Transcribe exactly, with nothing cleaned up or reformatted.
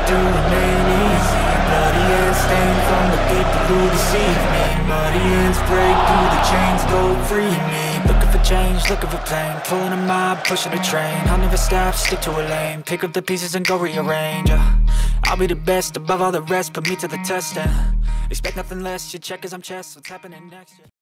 to remain easy. Bloody hands stained from the people who deceive me. Muddy hands break through the chains, go free me. Looking for change, looking for pain, pulling a mob, pushing a train. I'll never stop, stick to a lane, pick up the pieces and go rearrange. uh, I'll be the best above all the rest, put me to the test and expect nothing less. You check as I'm chess, what's happening next?